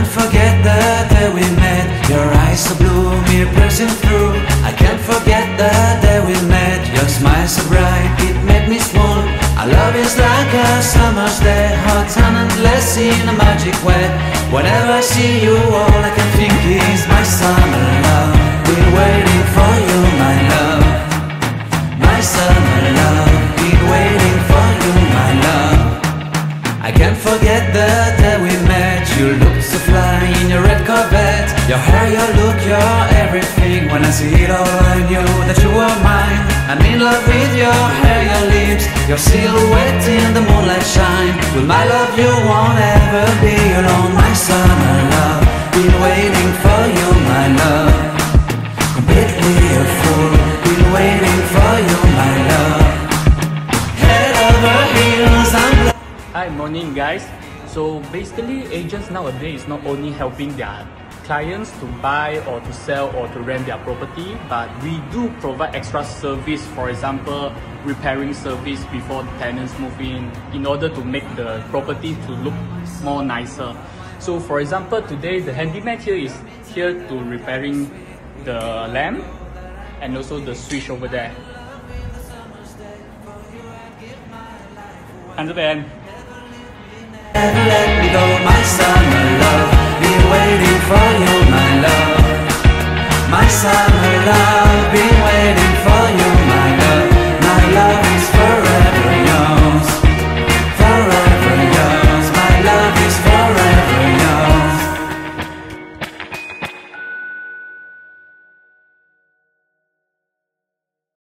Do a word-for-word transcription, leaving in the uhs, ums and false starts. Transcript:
can't forget the day we met. Your eyes so blue, me piercing through. I can't forget the day we met. Your smile so bright, it made me swoon. Our love is like a summer's day, hot and endless in a magic way. Whenever I see you, all I can think is my summer love. Been waiting for you, my love. My summer love. Been waiting for you, my love. I can't forget the day we met. You looked so fly in your red Corvette. Your hair, your look, your everything. When I see it all, I knew that you were mine. I'm in love with your hair, your lips, your silhouette in the moonlight shine. With my love you won't ever be alone. My summer love, been waiting for you, my love. Completely a fool, been waiting for you, my love. Head over heels, I'm Hi, morning guys. So basically, agents nowadays is not only helping their clients to buy or to sell or to rent their property, but we do provide extra service, for example, repairing service before the tenants move in, in order to make the property to look more nicer. So for example, today the handyman here is here to repairing the lamp and also the switch over there. Understand? never let me go, my son.